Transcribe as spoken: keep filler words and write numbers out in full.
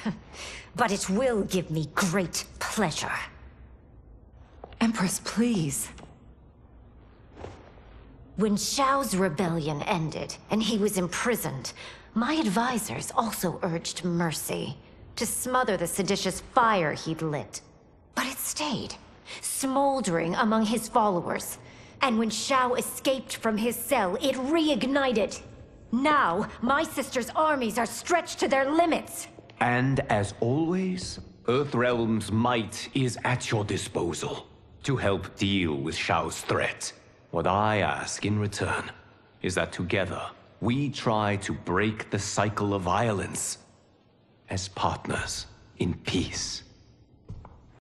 but it will give me great pleasure. Empress, please. When Xiao's rebellion ended, and he was imprisoned, my advisors also urged mercy, to smother the seditious fire he'd lit. But it stayed, smoldering among his followers. And when Xiao escaped from his cell, it reignited. Now, my sister's armies are stretched to their limits. And as always, Earthrealm's might is at your disposal to help deal with Xiao's threat. What I ask in return is that together, we try to break the cycle of violence as partners in peace.